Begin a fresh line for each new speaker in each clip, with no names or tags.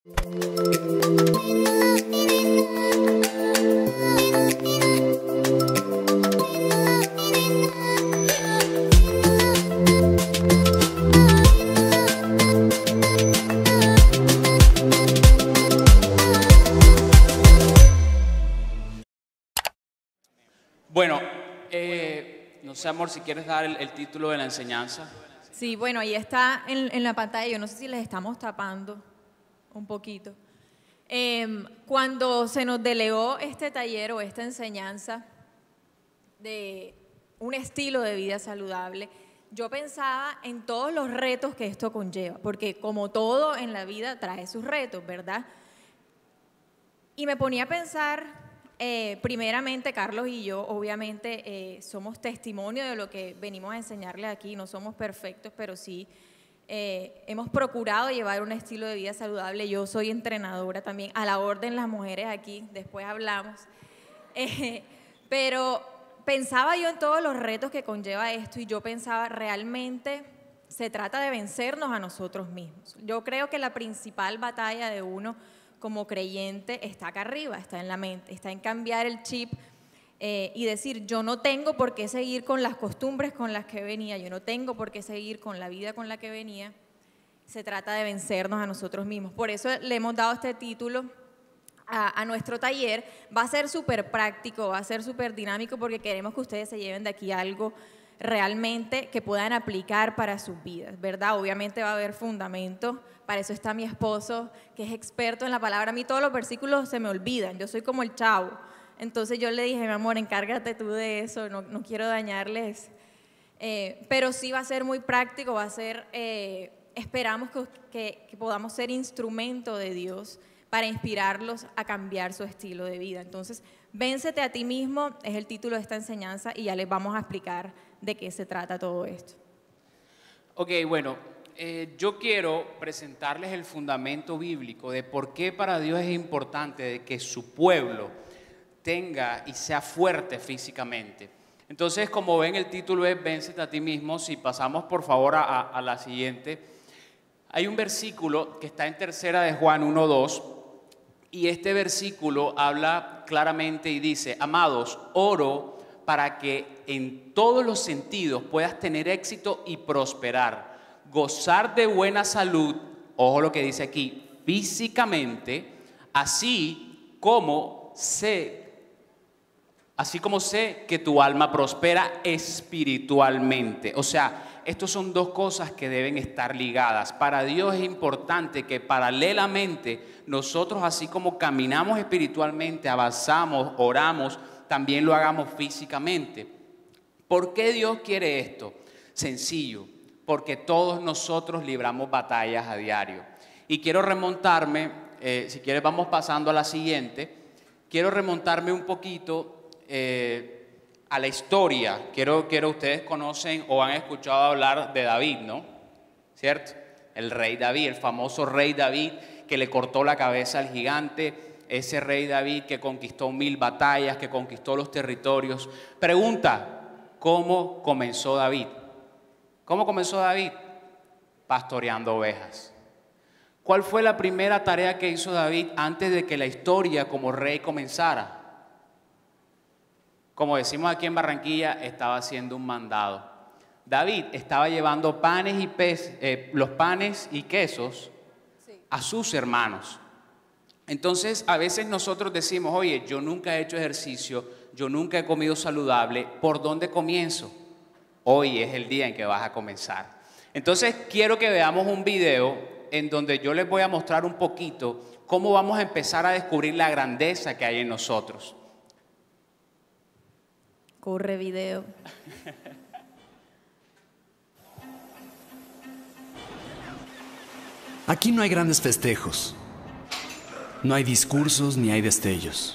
Bueno, no sé, amor, si quieres dar el título de la enseñanza.
Sí, bueno, ahí está en la pantalla. Yo no sé si les estamos tapando un poquito. Cuando se nos delegó este taller o esta enseñanza de un estilo de vida saludable, yo pensaba en todos los retos que esto conlleva, porque como todo en la vida trae sus retos, ¿verdad? Y me ponía a pensar, primeramente Carlos y yo obviamente somos testimonio de lo que venimos a enseñarles aquí, no somos perfectos, pero sí hemos procurado llevar un estilo de vida saludable. Yo soy entrenadora también, a la orden las mujeres aquí, después hablamos. Pero pensaba yo en todos los retos que conlleva esto y yo pensaba realmente se trata de vencernos a nosotros mismos. Yo creo que la principal batalla de uno como creyente está acá arriba, está en la mente, está en cambiar el chip y decir, yo no tengo por qué seguir con las costumbres con las que venía, yo no tengo por qué seguir con la vida con la que venía. Se trata de vencernos a nosotros mismos. Por eso le hemos dado este título a nuestro taller. Va a ser súper práctico, va a ser súper dinámico porque queremos que ustedes se lleven de aquí algo realmente que puedan aplicar para sus vidas, ¿verdad? Obviamente va a haber fundamentos, para eso está mi esposo, que es experto en la palabra. A mí todos los versículos se me olvidan, yo soy como el Chavo. Entonces yo le dije, mi amor, encárgate tú de eso, no quiero dañarles. Pero sí va a ser muy práctico, va a ser, esperamos que podamos ser instrumento de Dios para inspirarlos a cambiar su estilo de vida. Entonces, véncete a ti mismo, es el título de esta enseñanza y ya les vamos a explicar de qué se trata todo esto.
Ok, bueno, yo quiero presentarles el fundamento bíblico de por qué para Dios es importante de que su pueblo tenga y sea fuerte físicamente. Entonces, como ven, el título es Véncete a ti mismo. Si pasamos por favor a la siguiente, hay un versículo que está en tercera de Juan 1:2 y este versículo habla claramente y dice, amados, oro para que en todos los sentidos puedas tener éxito y prosperar, gozar de buena salud, ojo lo que dice aquí, físicamente, así como sé que tu alma prospera espiritualmente. O sea, estas son dos cosas que deben estar ligadas. Para Dios es importante que paralelamente nosotros, así como caminamos espiritualmente, avanzamos, oramos, también lo hagamos físicamente. ¿Por qué Dios quiere esto? Sencillo, porque todos nosotros libramos batallas a diario. Y quiero remontarme, si quieres vamos pasando a la siguiente, quiero remontarme un poquito a la historia. Quiero ustedes conocen o han escuchado hablar de David, ¿no? ¿Cierto? El rey David, el famoso rey David que le cortó la cabeza al gigante, ese rey David que conquistó 1000 batallas, que conquistó los territorios. Pregunta, ¿cómo comenzó David? ¿Cómo comenzó David? Pastoreando ovejas. ¿Cuál fue la primera tarea que hizo David antes de que la historia como rey comenzara? Como decimos aquí en Barranquilla, estaba haciendo un mandado. David estaba llevando los panes y quesos a sus hermanos. Entonces, a veces nosotros decimos, oye, yo nunca he hecho ejercicio, yo nunca he comido saludable, ¿por dónde comienzo? Hoy es el día en que vas a comenzar. Entonces, quiero que veamos un video en donde yo les voy a mostrar un poquito cómo vamos a empezar a descubrir la grandeza que hay en nosotros.
Corre video.
Aquí no hay grandes festejos, no hay discursos ni hay destellos,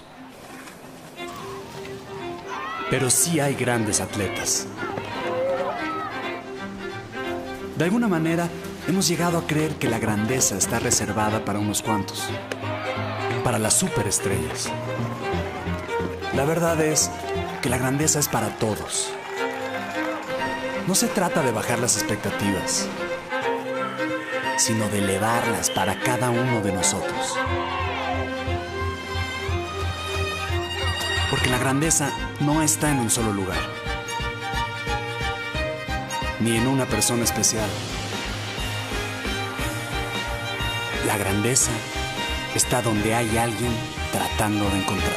pero sí hay grandes atletas. De alguna manera hemos llegado a creer que la grandeza está reservada para unos cuantos, para las superestrellas. La verdad es que la grandeza es para todos. No se trata de bajar las expectativas. sino de elevarlas para cada uno de nosotros. Porque la grandeza no está en un solo lugar, ni en una persona especial. La grandeza está donde hay alguien tratando de encontrarla.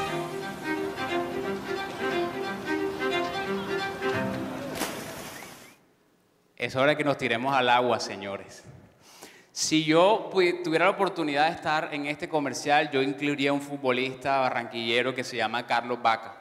Es hora que nos tiremos al agua, señores. Si yo tuviera la oportunidad de estar en este comercial, yo incluiría a un futbolista barranquillero que se llama Carlos Vaca.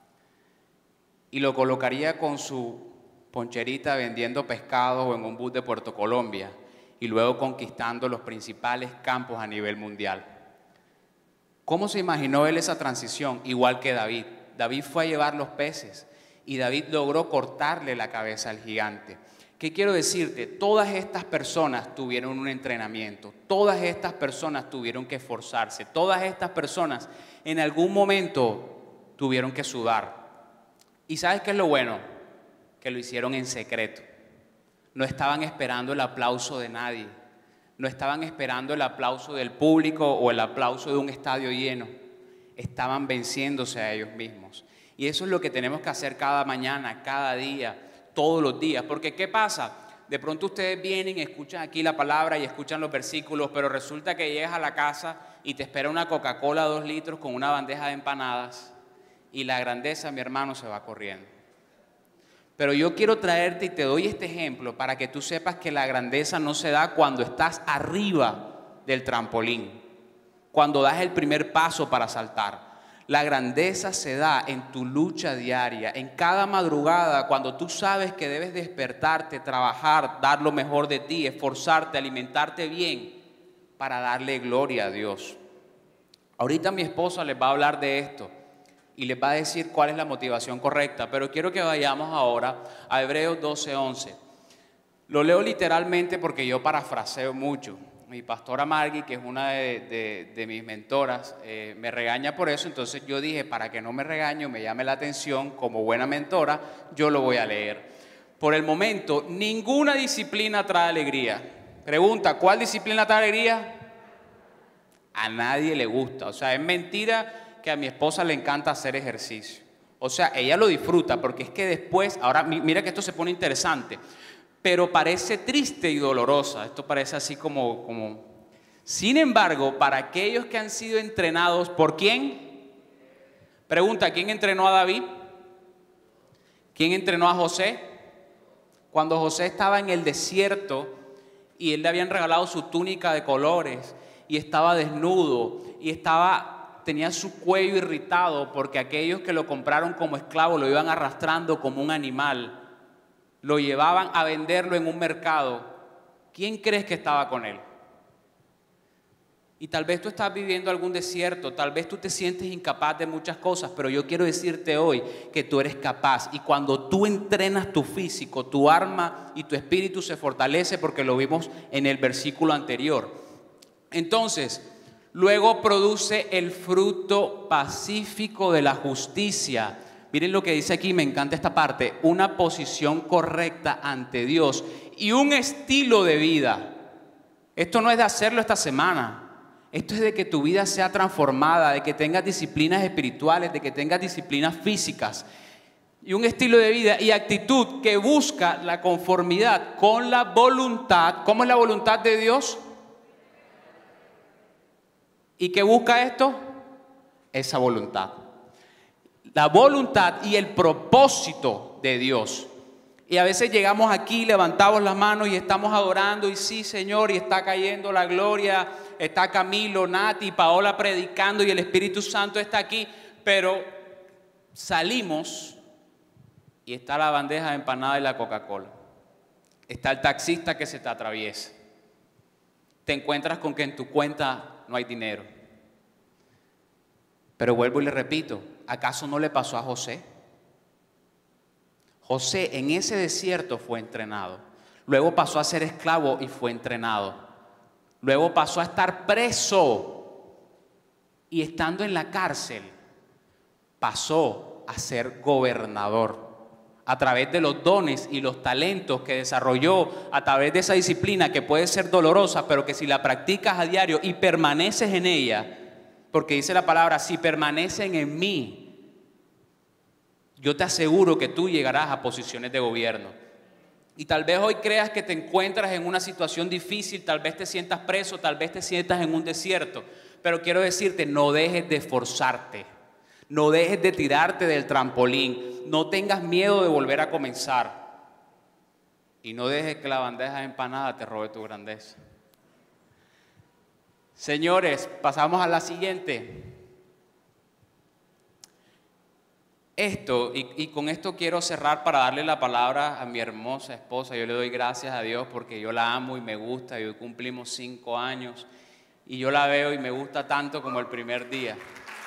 Y lo colocaría con su poncherita vendiendo pescado o en un bus de Puerto Colombia y luego conquistando los principales campos a nivel mundial. ¿Cómo se imaginó él esa transición? Igual que David. David fue a llevar los peces y David logró cortarle la cabeza al gigante. ¿Qué quiero decirte? Todas estas personas tuvieron un entrenamiento, todas estas personas tuvieron que esforzarse, todas estas personas en algún momento tuvieron que sudar. ¿Y sabes qué es lo bueno? Que lo hicieron en secreto. No estaban esperando el aplauso de nadie, no estaban esperando el aplauso del público o el aplauso de un estadio lleno. Estaban venciéndose a ellos mismos. Y eso es lo que tenemos que hacer cada mañana, cada día, todos los días. Porque ¿qué pasa? De pronto ustedes vienen, escuchan aquí la palabra y escuchan los versículos, pero resulta que llegas a la casa y te espera una Coca-Cola 2 litros con una bandeja de empanadas y la grandeza, mi hermano, se va corriendo. Pero yo quiero traerte y te doy este ejemplo para que tú sepas que la grandeza no se da cuando estás arriba del trampolín, cuando das el primer paso para saltar. La grandeza se da en tu lucha diaria, en cada madrugada, cuando tú sabes que debes despertarte, trabajar, dar lo mejor de ti, esforzarte, alimentarte bien para darle gloria a Dios. Ahorita mi esposa les va a hablar de esto y les va a decir cuál es la motivación correcta, pero quiero que vayamos ahora a Hebreos 12:11. Lo leo literalmente porque yo parafraseo mucho. Mi pastora Margui, que es una de mis mentoras, me regaña por eso, entonces yo dije, para que no me regañe o me llame la atención, como buena mentora, yo lo voy a leer. Por el momento, ninguna disciplina trae alegría. Pregunta, ¿cuál disciplina trae alegría? A nadie le gusta, o sea, es mentira que a mi esposa le encanta hacer ejercicio. O sea, ella lo disfruta porque es que después, ahora mira que esto se pone interesante, pero parece triste y dolorosa. Esto parece así como... Sin embargo, para aquellos que han sido entrenados, ¿por quién? Pregunta, ¿quién entrenó a David? ¿Quién entrenó a José? Cuando José estaba en el desierto y él le habían regalado su túnica de colores y estaba desnudo y tenía su cuello irritado porque aquellos que lo compraron como esclavo lo iban arrastrando como un animal. Lo llevaban a venderlo en un mercado. ¿Quién crees que estaba con él? Y tal vez tú estás viviendo algún desierto, tal vez tú te sientes incapaz de muchas cosas, pero yo quiero decirte hoy que tú eres capaz. Y cuando tú entrenas tu físico, tu alma y tu espíritu se fortalece, porque lo vimos en el versículo anterior. Entonces, luego produce el fruto pacífico de la justicia. Miren lo que dice aquí, me encanta esta parte. Una posición correcta ante Dios y un estilo de vida. Esto no es de hacerlo esta semana. Esto es de que tu vida sea transformada, de que tengas disciplinas espirituales, de que tengas disciplinas físicas. Y un estilo de vida y actitud que busca la conformidad con la voluntad. ¿Cómo es la voluntad de Dios? ¿Y qué busca esto? Esa voluntad. La voluntad y el propósito de Dios. Y a veces llegamos aquí, levantamos las manos y estamos adorando y sí, Señor, y está cayendo la gloria, está Camilo, Nati, Paola predicando y el Espíritu Santo está aquí, pero salimos y está la bandeja de empanada y la Coca-Cola. Está el taxista que se te atraviesa. Te encuentras con que en tu cuenta no hay dinero. Pero vuelvo y le repito, ¿acaso no le pasó a José? José en ese desierto fue entrenado. Luego pasó a ser esclavo y fue entrenado. Luego pasó a estar preso y estando en la cárcel pasó a ser gobernador. a través de los dones y los talentos que desarrolló, a través de esa disciplina que puede ser dolorosa, pero que si la practicas a diario y permaneces en ella, porque dice la palabra, si permanecen en mí, yo te aseguro que tú llegarás a posiciones de gobierno. Y tal vez hoy creas que te encuentras en una situación difícil, tal vez te sientas preso, tal vez te sientas en un desierto, pero quiero decirte, no dejes de esforzarte. No dejes de tirarte del trampolín, no tengas miedo de volver a comenzar y no dejes que la bandeja de empanada te robe tu grandeza. Señores, pasamos a la siguiente. Y con esto quiero cerrar para darle la palabra a mi hermosa esposa. Yo le doy gracias a Dios porque yo la amo y me gusta y hoy cumplimos 5 años y yo la veo y me gusta tanto como el primer día.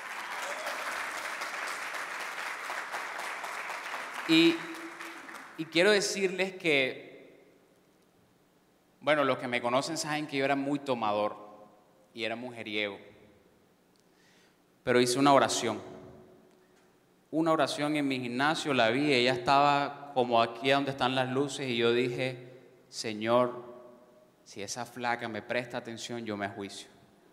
Y quiero decirles que, bueno, los que me conocen saben que yo era muy tomador y era mujeriego. Pero hice una oración en mi gimnasio, la vi, ella estaba como aquí donde están las luces y yo dije, Señor, si esa flaca me presta atención, yo me ajuicio.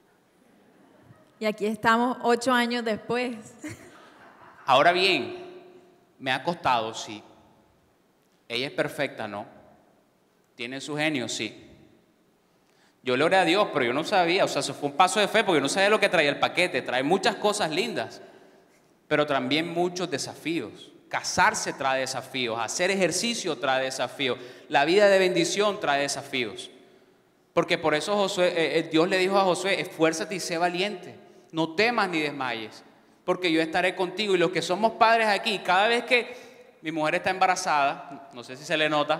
Y aquí estamos 8 años después.
Ahora bien, me ha costado, sí. Ella es perfecta, ¿no? Tiene su genio, sí. Yo le oré a Dios, pero yo no sabía, o sea, eso fue un paso de fe porque yo no sabía lo que traía el paquete. Trae muchas cosas lindas, pero también muchos desafíos. Casarse trae desafíos, hacer ejercicio trae desafíos, la vida de bendición trae desafíos. Porque por eso Dios le dijo a Josué, esfuérzate y sé valiente, no temas ni desmayes, porque yo estaré contigo. Y los que somos padres aquí, cada vez que mi mujer está embarazada, no sé si se le nota,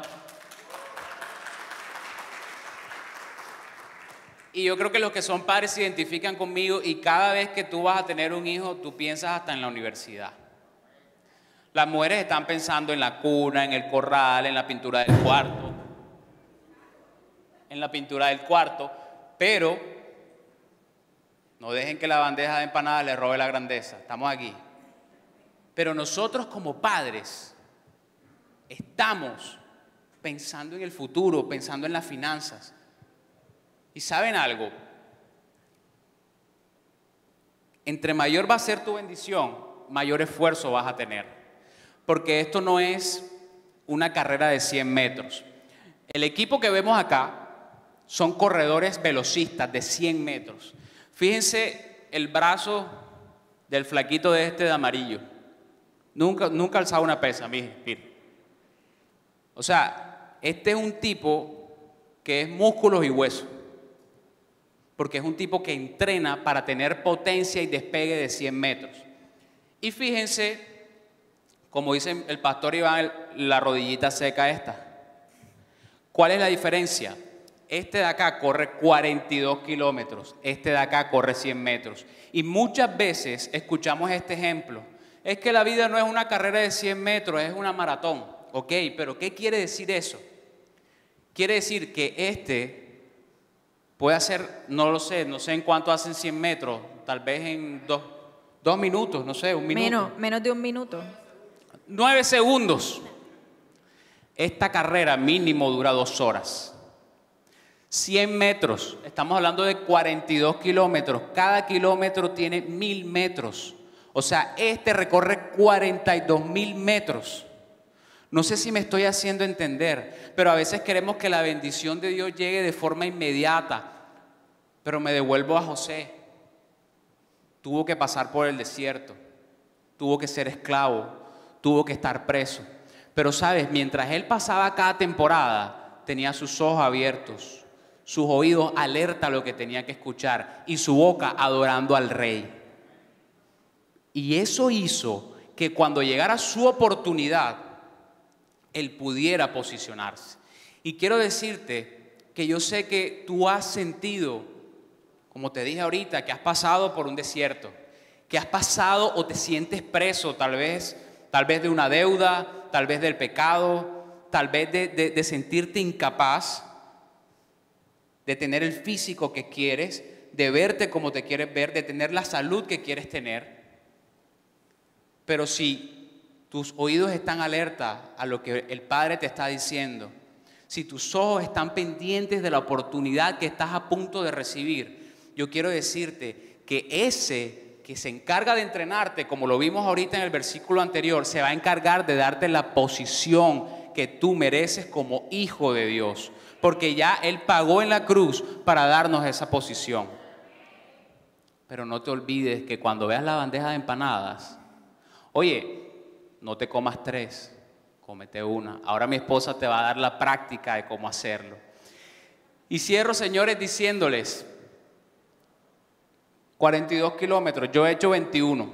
y yo creo que los que son padres se identifican conmigo, y cada vez que tú vas a tener un hijo, tú piensas hasta en la universidad. Las mujeres están pensando en la cuna, en el corral, en la pintura del cuarto, pero no dejen que la bandeja de empanadas le robe la grandeza. Estamos aquí. Pero nosotros como padres estamos pensando en el futuro, pensando en las finanzas. ¿Y saben algo? Entre mayor va a ser tu bendición, mayor esfuerzo vas a tener. Porque esto no es una carrera de 100 metros. El equipo que vemos acá son corredores velocistas de 100 metros. Fíjense el brazo del flaquito de amarillo. Nunca alzaba una pesa, miren. O sea, este es un tipo que es músculos y huesos. Porque es un tipo que entrena para tener potencia y despegue de 100 metros. Y fíjense, como dice el pastor Iván, la rodillita seca esta. ¿Cuál es la diferencia? Este de acá corre 42 kilómetros, este de acá corre 100 metros. Y muchas veces escuchamos este ejemplo. Es que la vida no es una carrera de 100 metros, es una maratón. Ok, pero ¿qué quiere decir eso? Quiere decir que este puede hacer, no lo sé, no sé en cuánto hacen 100 metros, tal vez en dos minutos, no sé, un minuto.
Menos de un minuto.
9 segundos. Esta carrera mínimo dura 2 horas. 100 metros, estamos hablando de 42 kilómetros, cada kilómetro tiene 1000 metros, o sea, este recorre 42.000 metros. No sé si me estoy haciendo entender, pero a veces queremos que la bendición de Dios llegue de forma inmediata, pero me devuelvo a José. Tuvo que pasar por el desierto, tuvo que ser esclavo, tuvo que estar preso, pero sabes, mientras él pasaba cada temporada, tenía sus ojos abiertos, sus oídos alerta a lo que tenía que escuchar y su boca adorando al rey. Y eso hizo que cuando llegara su oportunidad, él pudiera posicionarse. Y quiero decirte que yo sé que tú has sentido, como te dije ahorita, que has pasado por un desierto, que has pasado o te sientes preso, tal vez de una deuda, tal vez del pecado, tal vez de sentirte incapaz de tener el físico que quieres, de verte como te quieres ver, de tener la salud que quieres tener. Pero si tus oídos están alerta a lo que el Padre te está diciendo, si tus ojos están pendientes de la oportunidad que estás a punto de recibir, yo quiero decirte que ese que se encarga de entrenarte, como lo vimos ahorita en el versículo anterior, se va a encargar de darte la posición que tú mereces como hijo de Dios, porque ya Él pagó en la cruz para darnos esa posición. Pero no te olvides que cuando veas la bandeja de empanadas, oye, no te comas 3, cómete una. Ahora mi esposa te va a dar la práctica de cómo hacerlo. Y cierro, señores, diciéndoles, 42 kilómetros, yo he hecho 21.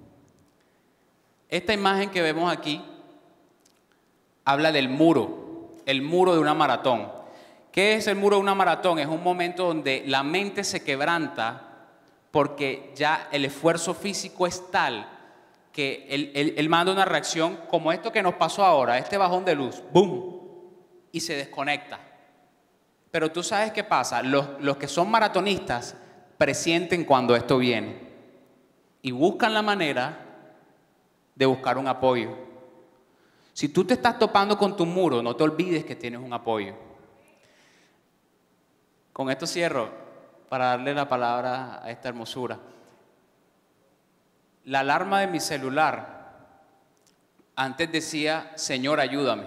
Esta imagen que vemos aquí habla del muro, el muro de una maratón. ¿Qué es el muro de una maratón? Es un momento donde la mente se quebranta porque ya el esfuerzo físico es tal que él manda una reacción como esto que nos pasó ahora, este bajón de luz, ¡boom!, y se desconecta. Pero tú sabes qué pasa, los que son maratonistas presienten cuando esto viene y buscan la manera de buscar un apoyo. Si tú te estás topando con tu muro, no te olvides que tienes un apoyo. Con esto cierro para darle la palabra a esta hermosura. La alarma de mi celular antes decía, Señor, ayúdame.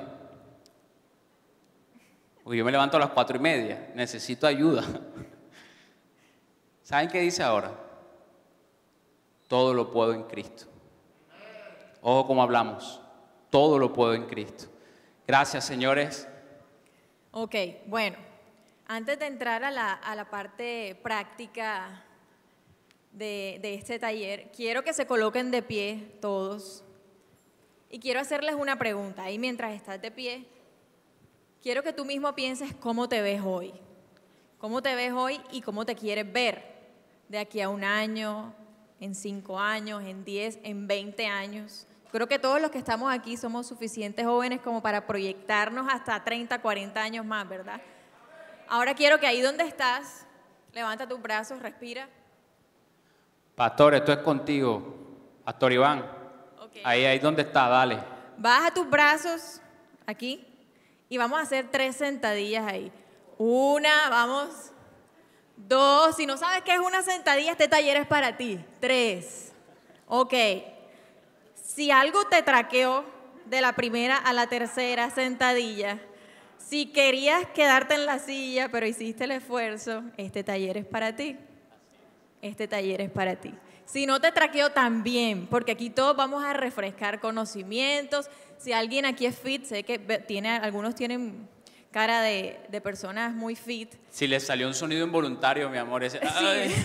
Porque yo me levanto a las 4:30, necesito ayuda. ¿Saben qué dice ahora? Todo lo puedo en Cristo. Ojo como hablamos, todo lo puedo en Cristo. Gracias, señores.
Ok, bueno, antes de entrar a la parte práctica de este taller, quiero que se coloquen de pie todos y quiero hacerles una pregunta. Ahí mientras estás de pie, quiero que tú mismo pienses cómo te ves hoy. ¿Cómo te ves hoy y cómo te quieres ver de aquí a 1 año, en 5 años, en 10, en 20 años? Creo que todos los que estamos aquí somos suficientes jóvenes como para proyectarnos hasta 30, 40 años más, ¿verdad? Ahora quiero que ahí donde estás, levanta tus brazos, respira.
Pastor, esto es contigo. Pastor Iván, okay. Ahí donde está, dale.
Baja tus brazos aquí y vamos a hacer 3 sentadillas ahí. 1, vamos. 2, si no sabes qué es una sentadilla, este taller es para ti. 3, ok. Si algo te traqueó de la primera a la tercera sentadilla, si querías quedarte en la silla pero hiciste el esfuerzo, este taller es para ti. Este taller es para ti. Si no te traqueó, también, porque aquí todos vamos a refrescar conocimientos. Si alguien aquí es fit, sé que algunos tienen cara de personas muy fit.
Si les salió un sonido involuntario, mi amor, ese...
Sí.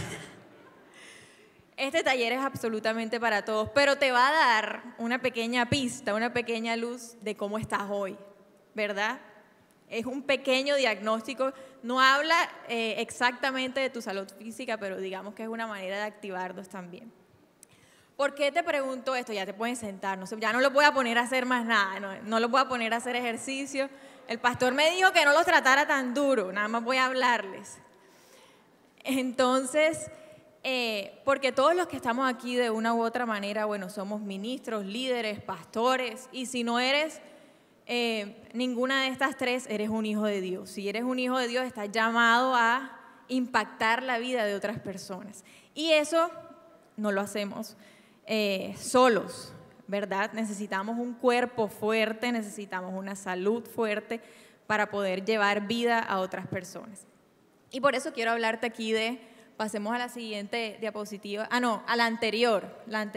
Este taller es absolutamente para todos, pero te va a dar una pequeña pista, una pequeña luz de cómo estás hoy, ¿verdad? Es un pequeño diagnóstico, no habla exactamente de tu salud física, pero digamos que es una manera de activarlos también. ¿Por qué te pregunto esto? Ya te pueden sentar, no sé, ya no los voy a poner a hacer más nada, no los voy a poner a hacer ejercicio. El pastor me dijo que no los tratara tan duro, nada más voy a hablarles. Entonces, porque todos los que estamos aquí de una u otra manera, bueno, somos ministros, líderes, pastores, y si no eres ninguna de estas 3, eres un hijo de Dios. Si eres un hijo de Dios, estás llamado a impactar la vida de otras personas. Y eso no lo hacemos solos, ¿verdad? Necesitamos un cuerpo fuerte, necesitamos una salud fuerte para poder llevar vida a otras personas. Y por eso quiero hablarte aquí pasemos a la siguiente diapositiva. A la anterior.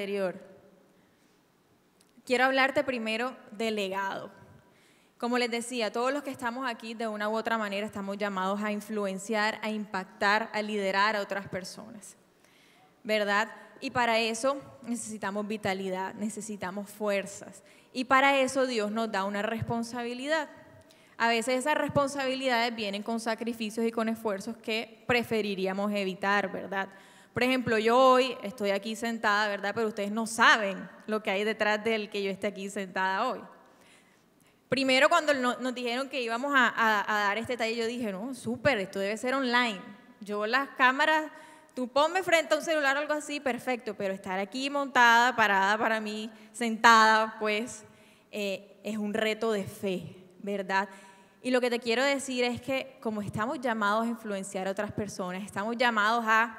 Quiero hablarte primero del legado. Como les decía, todos los que estamos aquí de una u otra manera estamos llamados a influenciar, a impactar, a liderar a otras personas, ¿verdad? Y para eso necesitamos vitalidad, necesitamos fuerzas. Y para eso Dios nos da una responsabilidad. A veces esas responsabilidades vienen con sacrificios y con esfuerzos que preferiríamos evitar, ¿verdad? Por ejemplo, yo hoy estoy aquí sentada, ¿verdad? Pero ustedes no saben lo que hay detrás del que yo esté aquí sentada hoy. Primero, cuando nos dijeron que íbamos a dar este taller, yo dije, no, súper, esto debe ser online. Yo las cámaras Tú ponme frente a un celular o algo así, perfecto, pero estar aquí montada, parada para mí, sentada, pues, es un reto de fe, ¿verdad? Y lo que te quiero decir es que como estamos llamados a influenciar a otras personas, estamos llamados a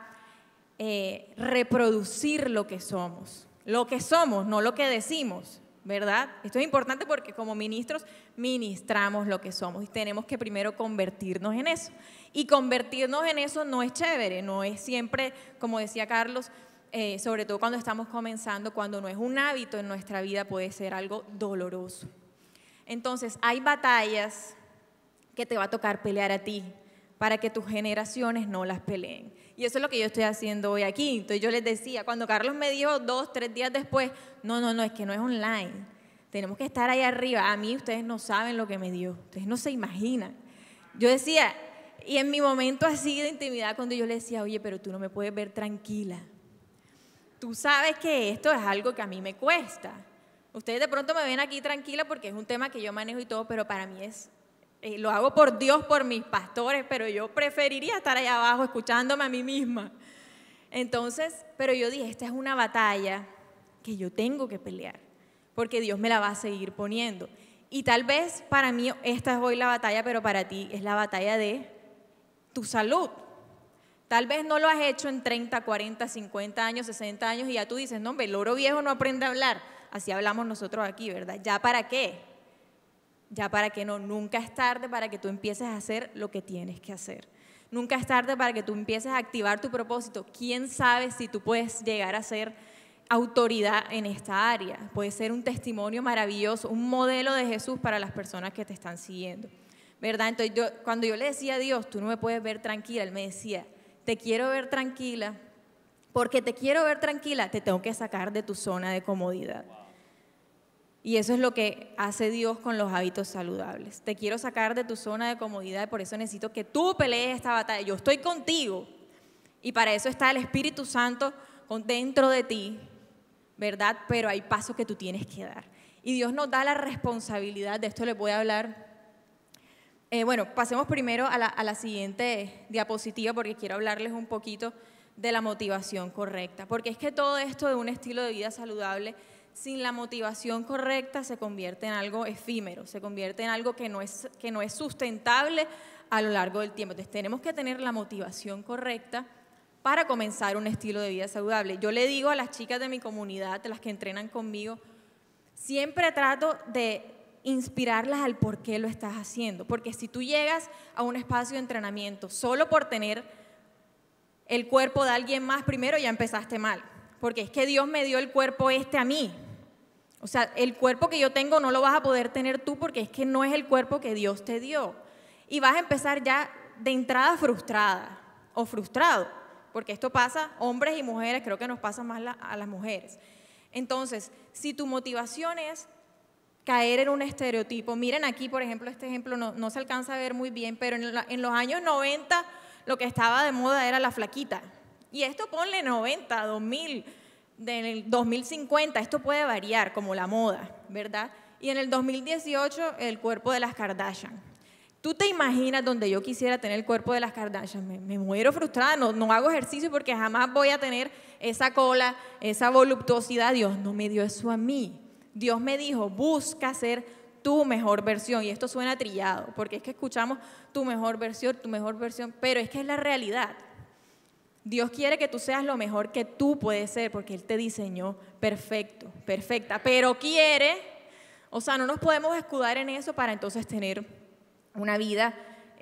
reproducir lo que somos, no lo que decimos, ¿verdad? Esto es importante porque como ministros ministramos lo que somos y tenemos que primero convertirnos en eso. Y convertirnos en eso no es chévere, no es siempre, como decía Carlos, sobre todo cuando estamos comenzando, cuando no es un hábito en nuestra vida, puede ser algo doloroso. Entonces, hay batallas que te va a tocar pelear a ti para que tus generaciones no las peleen. Y eso es lo que yo estoy haciendo hoy aquí. Entonces yo les decía, cuando Carlos me dijo 2, 3 días después, no, es que no es online. Tenemos que estar ahí arriba. A mí ustedes no saben lo que me dio. Ustedes no se imaginan. Yo decía, y en mi momento así de intimidad, cuando yo le decía, oye, pero tú no me puedes ver tranquila. Tú sabes que esto es algo que a mí me cuesta. Ustedes de pronto me ven aquí tranquila porque es un tema que yo manejo y todo, pero para mí es... lo hago por Dios, por mis pastores, pero yo preferiría estar allá abajo escuchándome a mí misma. Entonces, pero yo dije, esta es una batalla que yo tengo que pelear, porque Dios me la va a seguir poniendo. Y tal vez para mí esta es hoy la batalla, pero para ti es la batalla de tu salud. Tal vez no lo has hecho en 30, 40, 50 años, 60 años y ya tú dices, no, hombre, el loro viejo no aprende a hablar. Así hablamos nosotros aquí, ¿verdad? ¿Ya para qué? Ya para que no, nunca es tarde para que tú empieces a hacer lo que tienes que hacer. Nunca es tarde para que tú empieces a activar tu propósito. ¿Quién sabe si tú puedes llegar a ser autoridad en esta área? Puede ser un testimonio maravilloso, un modelo de Jesús para las personas que te están siguiendo, ¿verdad? Entonces, cuando yo le decía a Dios, tú no me puedes ver tranquila, Él me decía, te quiero ver tranquila, porque te quiero ver tranquila, te tengo que sacar de tu zona de comodidad. Y eso es lo que hace Dios con los hábitos saludables. Te quiero sacar de tu zona de comodidad y por eso necesito que tú pelees esta batalla. Yo estoy contigo y para eso está el Espíritu Santo dentro de ti, ¿verdad? Pero hay pasos que tú tienes que dar. Y Dios nos da la responsabilidad, de esto les voy a hablar. Bueno, pasemos primero a la siguiente diapositiva porque quiero hablarles un poquito de la motivación correcta. Porque es que todo esto de un estilo de vida saludable sin la motivación correcta se convierte en algo efímero, se convierte en algo que no es sustentable a lo largo del tiempo. Entonces tenemos que tener la motivación correcta para comenzar un estilo de vida saludable. Yo le digo a las chicas de mi comunidad, de las que entrenan conmigo, siempre trato de inspirarlas al por qué lo estás haciendo. Porque si tú llegas a un espacio de entrenamiento solo por tener el cuerpo de alguien más, primero ya empezaste mal. Porque es que Dios me dio el cuerpo a mí. O sea, el cuerpo que yo tengo no lo vas a poder tener tú porque es que no es el cuerpo que Dios te dio. Y vas a empezar ya de entrada frustrada o frustrado, porque esto pasa hombres y mujeres, creo que nos pasa más a las mujeres. Entonces, si tu motivación es caer en un estereotipo, miren aquí, por ejemplo, este ejemplo no se alcanza a ver muy bien, pero en los años 90 lo que estaba de moda era la flaquita. Y esto ponle 90, 2000, del 2050, esto puede variar como la moda, ¿verdad? Y en el 2018 el cuerpo de las Kardashian. ¿Tú te imaginas donde yo quisiera tener el cuerpo de las Kardashian? Me muero frustrada, no hago ejercicio porque jamás voy a tener esa cola, esa voluptuosidad. Dios no me dio eso a mí. Dios me dijo, busca ser tu mejor versión. Y esto suena trillado, porque es que escuchamos tu mejor versión, pero es que es la realidad. Dios quiere que tú seas lo mejor que tú puedes ser porque Él te diseñó perfecto, perfecta, pero quiere, o sea, no nos podemos escudar en eso para entonces tener una vida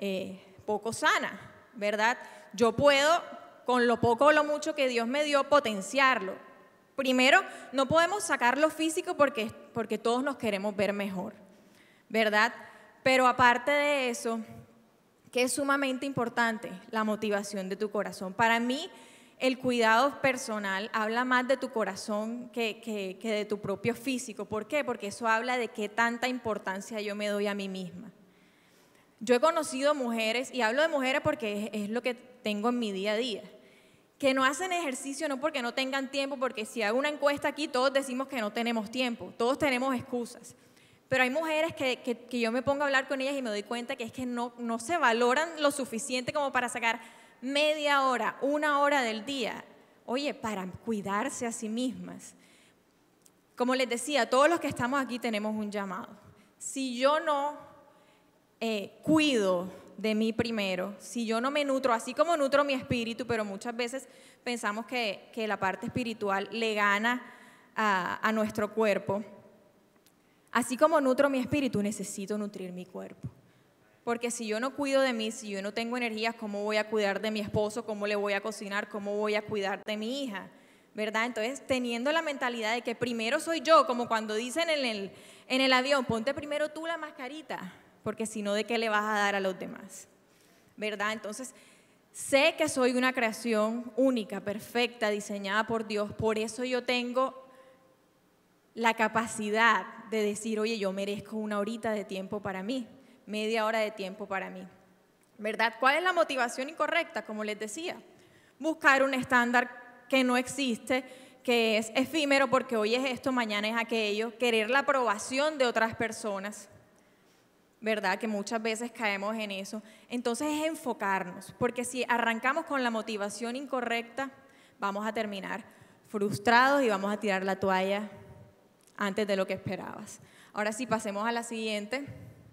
poco sana, ¿verdad? Yo puedo, con lo poco o lo mucho que Dios me dio, potenciarlo. Primero, no podemos sacar lo físico porque todos nos queremos ver mejor, ¿verdad? Pero aparte de eso, que es sumamente importante, la motivación de tu corazón. Para mí, el cuidado personal habla más de tu corazón que de tu propio físico. ¿Por qué? Porque eso habla de qué tanta importancia yo me doy a mí misma. Yo he conocido mujeres, y hablo de mujeres porque es lo que tengo en mi día a día, que no hacen ejercicio no porque no tengan tiempo, porque si hago una encuesta aquí todos decimos que no tenemos tiempo, todos tenemos excusas. Pero hay mujeres que yo me pongo a hablar con ellas y me doy cuenta que es que no se valoran lo suficiente como para sacar media hora, 1 hora del día, oye, para cuidarse a sí mismas. Como les decía, todos los que estamos aquí tenemos un llamado. Si yo no cuido de mí primero, si yo no me nutro, así como nutro mi espíritu, pero muchas veces pensamos que la parte espiritual le gana a nuestro cuerpo, así como nutro mi espíritu, necesito nutrir mi cuerpo. Porque si yo no cuido de mí, si yo no tengo energías, ¿cómo voy a cuidar de mi esposo? ¿Cómo le voy a cocinar? ¿Cómo voy a cuidar de mi hija? ¿Verdad? Entonces, teniendo la mentalidad de que primero soy yo, como cuando dicen en el avión, ponte primero tú la mascarita, porque si no, ¿de qué le vas a dar a los demás? ¿Verdad? Entonces, sé que soy una creación única, perfecta, diseñada por Dios, por eso yo tengo la capacidad de decir, oye, yo merezco 1 horita de tiempo para mí, media hora de tiempo para mí, ¿verdad? ¿Cuál es la motivación incorrecta? Como les decía, buscar un estándar que no existe, que es efímero porque hoy es esto, mañana es aquello, querer la aprobación de otras personas, ¿verdad? Que muchas veces caemos en eso. Entonces es enfocarnos, porque si arrancamos con la motivación incorrecta, vamos a terminar frustrados y vamos a tirar la toalla antes de lo que esperabas. Ahora sí, pasemos a la siguiente.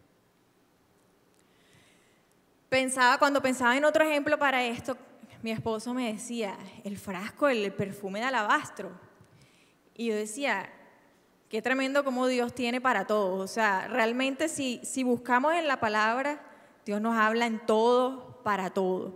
Cuando pensaba en otro ejemplo para esto, mi esposo me decía, el frasco, el perfume de alabastro. Y yo decía, qué tremendo como Dios tiene para todos. O sea, realmente si buscamos en la palabra, Dios nos habla en todo, para todo.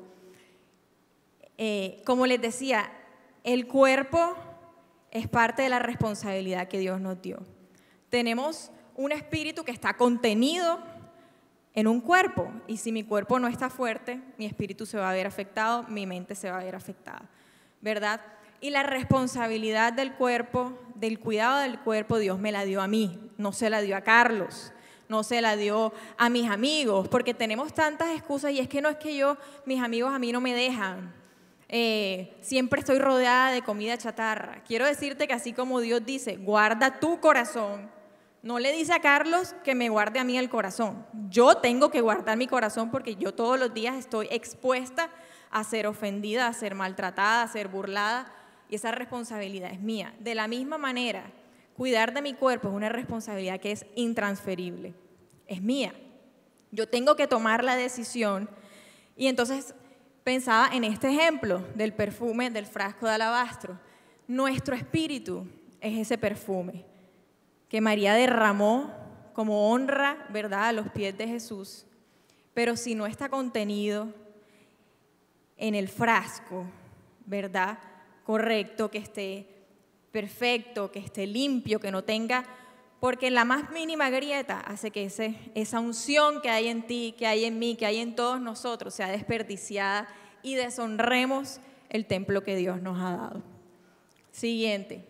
Como les decía, el cuerpo es parte de la responsabilidad que Dios nos dio. Tenemos un espíritu que está contenido en un cuerpo, y si mi cuerpo no está fuerte, mi espíritu se va a ver afectado, mi mente se va a ver afectada, ¿verdad? Y la responsabilidad del cuerpo, del cuidado del cuerpo, Dios me la dio a mí, no se la dio a Carlos, no se la dio a mis amigos, porque tenemos tantas excusas, y es que no es que mis amigos a mí no me dejan, siempre estoy rodeada de comida chatarra. Quiero decirte que así como Dios dice, guarda tu corazón, no le dice a Carlos que me guarde a mí el corazón. Yo tengo que guardar mi corazón porque yo todos los días estoy expuesta a ser ofendida, a ser maltratada, a ser burlada, y esa responsabilidad es mía. De la misma manera, cuidar de mi cuerpo es una responsabilidad que es intransferible, es mía. Yo tengo que tomar la decisión, y entonces pensaba en este ejemplo del perfume del frasco de alabastro. Nuestro espíritu es ese perfume que María derramó como honra, ¿verdad?, a los pies de Jesús, pero si no está contenido en el frasco, ¿verdad?, correcto, que esté perfecto, que esté limpio, que no tenga, porque la más mínima grieta hace que esa unción que hay en ti, que hay en mí, que hay en todos nosotros, sea desperdiciada y deshonremos el templo que Dios nos ha dado. Siguiente.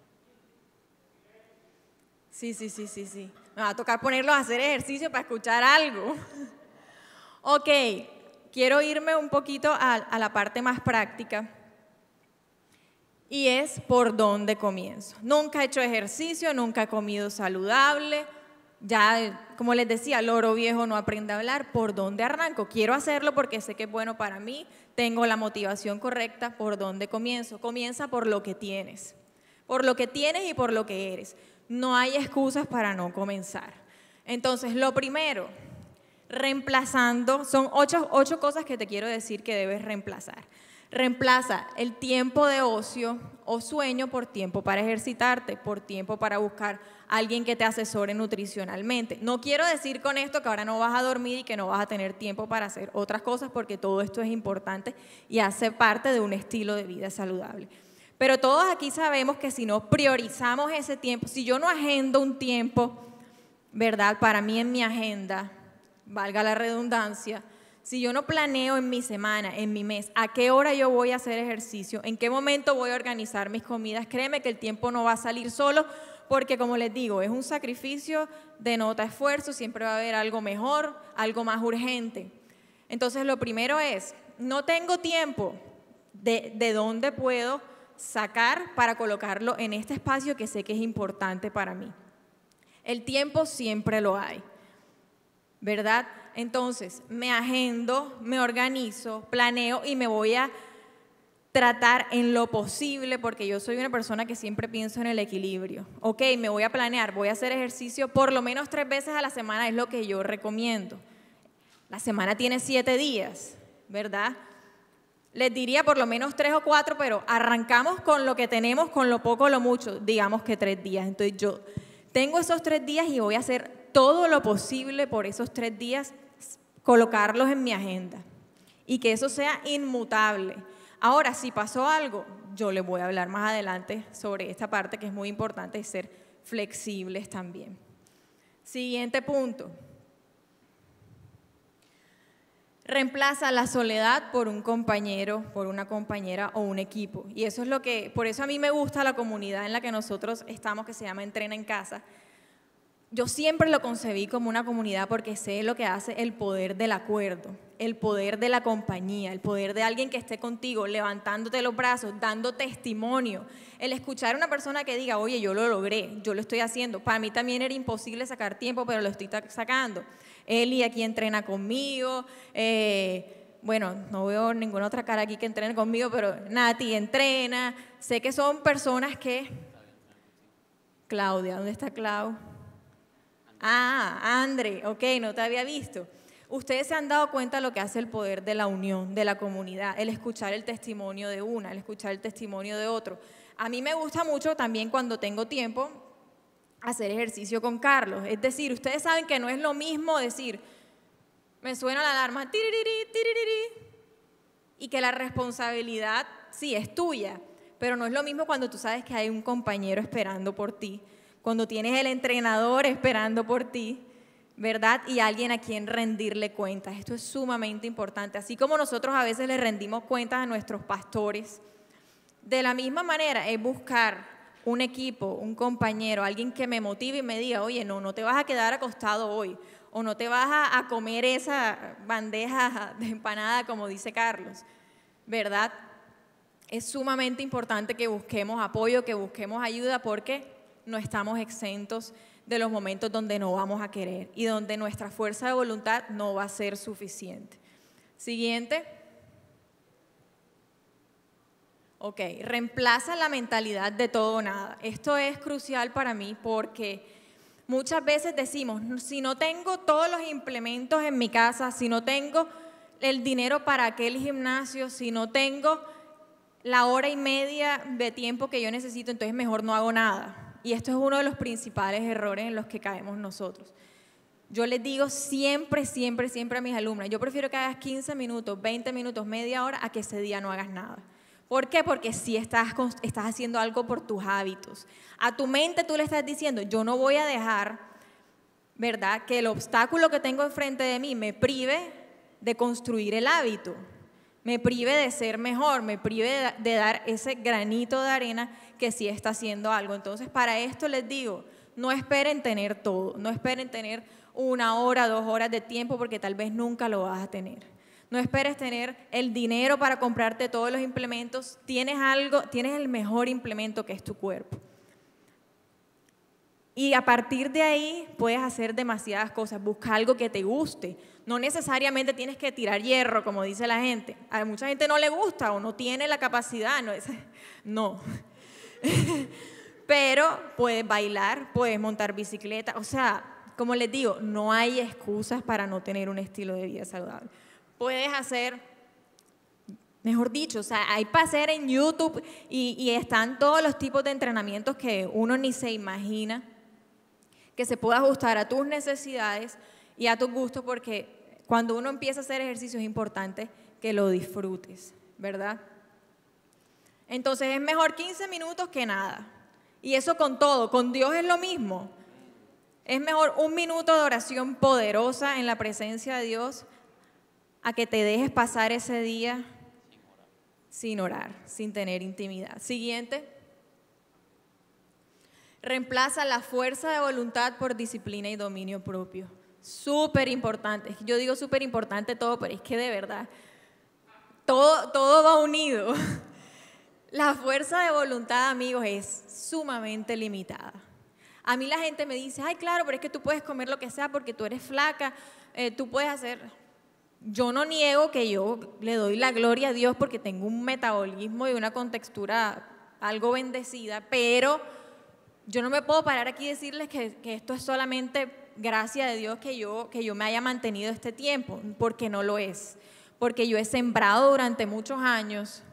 Sí. Me va a tocar ponerlos a hacer ejercicio para escuchar algo. Ok, quiero irme un poquito a la parte más práctica. Y es por dónde comienzo. Nunca he hecho ejercicio, nunca he comido saludable. Ya, como les decía, loro viejo no aprende a hablar. ¿Por dónde arranco? Quiero hacerlo porque sé que es bueno para mí. Tengo la motivación correcta. ¿Por dónde comienzo? Comienza por lo que tienes. Por lo que tienes y por lo que eres. No hay excusas para no comenzar. Entonces, lo primero, reemplazando, son ocho cosas que te quiero decir que debes reemplazar. Reemplaza el tiempo de ocio o sueño por tiempo para ejercitarte, por tiempo para buscar a alguien que te asesore nutricionalmente. No quiero decir con esto que ahora no vas a dormir y que no vas a tener tiempo para hacer otras cosas, porque todo esto es importante y hace parte de un estilo de vida saludable. Pero todos aquí sabemos que si no priorizamos ese tiempo, si yo no agendo un tiempo, ¿verdad?, para mí en mi agenda, valga la redundancia, si yo no planeo en mi semana, en mi mes, a qué hora yo voy a hacer ejercicio, en qué momento voy a organizar mis comidas, créeme que el tiempo no va a salir solo, porque como les digo, es un sacrificio, denota esfuerzo, siempre va a haber algo mejor, algo más urgente. Entonces lo primero es, no tengo tiempo, ¿de dónde puedo sacar para colocarlo en este espacio que sé que es importante para mí? El tiempo siempre lo hay, ¿verdad? Entonces, me agendo, me organizo, planeo y me voy a tratar en lo posible, porque yo soy una persona que siempre pienso en el equilibrio. Ok, me voy a planear, voy a hacer ejercicio por lo menos 3 veces a la semana, es lo que yo recomiendo. La semana tiene 7 días, ¿verdad? Les diría por lo menos 3 o 4, pero arrancamos con lo que tenemos, con lo poco o lo mucho, digamos que 3 días. Entonces yo tengo esos 3 días y voy a hacer todo lo posible por esos 3 días, colocarlos en mi agenda y que eso sea inmutable. Ahora, si pasó algo, yo les voy a hablar más adelante sobre esta parte que es muy importante, de ser flexibles también. Siguiente punto. Reemplaza la soledad por un compañero, por una compañera o un equipo. Y eso es lo que, por eso a mí me gusta la comunidad en la que nosotros estamos, que se llama Entrena en Casa. Yo siempre lo concebí como una comunidad porque sé lo que hace el poder del acuerdo, el poder de la compañía, el poder de alguien que esté contigo, levantándote los brazos, dando testimonio. El escuchar a una persona que diga, oye, yo lo logré, yo lo estoy haciendo. Para mí también era imposible sacar tiempo, pero lo estoy sacando. Eli aquí entrena conmigo, bueno, no veo ninguna otra cara aquí que entrene conmigo, pero Nati entrena. Sé que son personas que... Claudia, ¿dónde está Clau? Ah, André, ok, no te había visto. Ustedes se han dado cuenta de lo que hace el poder de la unión, de la comunidad, el escuchar el testimonio de una, el escuchar el testimonio de otro. A mí me gusta mucho también cuando tengo tiempo hacer ejercicio con Carlos. Es decir, ustedes saben que no es lo mismo decir, me suena la alarma, tiririri, tiririri, y que la responsabilidad sí es tuya, pero no es lo mismo cuando tú sabes que hay un compañero esperando por ti, cuando tienes el entrenador esperando por ti, ¿verdad? Y alguien a quien rendirle cuentas. Esto es sumamente importante. Así como nosotros a veces le rendimos cuentas a nuestros pastores, de la misma manera es buscar un equipo, un compañero, alguien que me motive y me diga, oye, no te vas a quedar acostado hoy, o no te vas a comer esa bandeja de empanada como dice Carlos, ¿verdad? Es sumamente importante que busquemos apoyo, que busquemos ayuda, porque no estamos exentos de los momentos donde no vamos a querer y donde nuestra fuerza de voluntad no va a ser suficiente. Siguiente. Ok, reemplaza la mentalidad de todo o nada. Esto es crucial para mí porque muchas veces decimos, si no tengo todos los implementos en mi casa, si no tengo el dinero para aquel gimnasio, si no tengo la hora y media de tiempo que yo necesito, entonces mejor no hago nada. Y esto es uno de los principales errores en los que caemos nosotros. Yo les digo siempre a mis alumnas, yo prefiero que hagas 15 minutos, 20 minutos, media hora, a que ese día no hagas nada. ¿Por qué? Porque sí estás haciendo algo por tus hábitos. A tu mente tú le estás diciendo, yo no voy a dejar, ¿verdad?, que el obstáculo que tengo enfrente de mí me prive de construir el hábito, me prive de ser mejor, me prive de dar ese granito de arena que sí está haciendo algo. Entonces, para esto les digo, no esperen tener todo, no esperen tener 1 hora, 2 horas de tiempo, porque tal vez nunca lo vas a tener. No esperes tener el dinero para comprarte todos los implementos. Tienes el mejor implemento, que es tu cuerpo. Y a partir de ahí puedes hacer demasiadas cosas. Busca algo que te guste. No necesariamente tienes que tirar hierro, como dice la gente. A mucha gente no le gusta o no tiene la capacidad. No. Pero puedes bailar, puedes montar bicicleta. O sea, como les digo, no hay excusas para no tener un estilo de vida saludable. Puedes hacer, mejor dicho, o sea, hay para hacer en YouTube y están todos los tipos de entrenamientos que uno ni se imagina, que se pueda ajustar a tus necesidades y a tus gustos, porque cuando uno empieza a hacer ejercicio es importante que lo disfrutes, ¿verdad? Entonces es mejor 15 minutos que nada. Y eso con todo, con Dios es lo mismo. Es mejor 1 minuto de oración poderosa en la presencia de Dios a que te dejes pasar ese día sin orar, sin tener intimidad. Siguiente. Reemplaza la fuerza de voluntad por disciplina y dominio propio. Súper importante. Yo digo súper importante todo, pero es que de verdad, todo va unido. La fuerza de voluntad, amigos, es sumamente limitada. A mí la gente me dice, ay, claro, pero es que tú puedes comer lo que sea porque tú eres flaca. tú puedes hacer. Yo no niego que yo le doy la gloria a Dios porque tengo un metabolismo y una contextura algo bendecida, pero yo no me puedo parar aquí y decirles que esto es solamente gracia de Dios que yo me haya mantenido este tiempo, porque no lo es. Porque yo he sembrado durante muchos años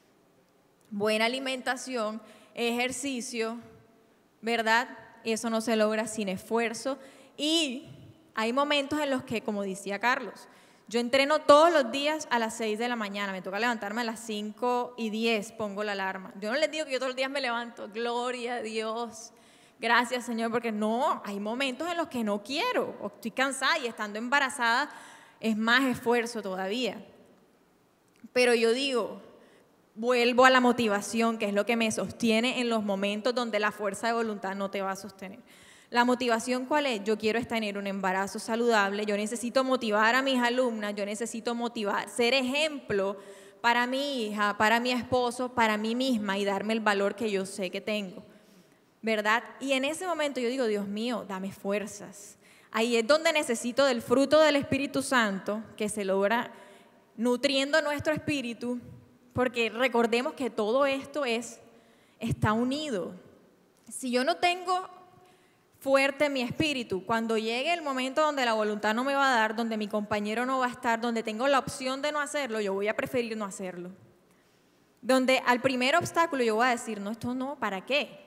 buena alimentación, ejercicio, ¿verdad? Eso no se logra sin esfuerzo. Y hay momentos en los que, como decía Carlos, yo entreno todos los días a las 6 de la mañana, me toca levantarme a las 5:10, pongo la alarma. Yo no les digo que yo todos los días me levanto, gloria a Dios, gracias Señor, porque no, hay momentos en los que no quiero, o estoy cansada y estando embarazada es más esfuerzo todavía. Pero yo digo, vuelvo a la motivación, que es lo que me sostiene en los momentos donde la fuerza de voluntad no te va a sostener. ¿La motivación cuál es? Yo quiero tener un embarazo saludable, yo necesito motivar a mis alumnas, yo necesito motivar, ser ejemplo para mi hija, para mi esposo, para mí misma y darme el valor que yo sé que tengo, ¿verdad? Y en ese momento yo digo, Dios mío, dame fuerzas. Ahí es donde necesito del fruto del Espíritu Santo, que se logra nutriendo nuestro espíritu, porque recordemos que todo esto está unido. Si yo no tengo fuerte mi espíritu, cuando llegue el momento donde la voluntad no me va a dar, donde mi compañero no va a estar, donde tengo la opción de no hacerlo, yo voy a preferir no hacerlo. Donde al primer obstáculo yo voy a decir, no, esto no, ¿para qué?